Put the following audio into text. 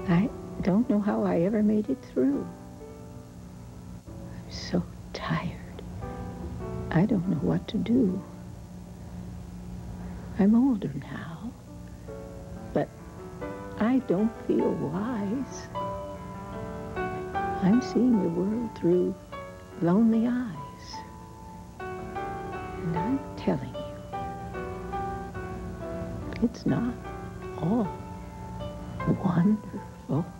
I don't know how I ever made it through. I'm so tired. I don't know what to do. I'm older now, but I don't feel wise. I'm seeing the world through lonely eyes. And I'm telling you, it's not all wonderful.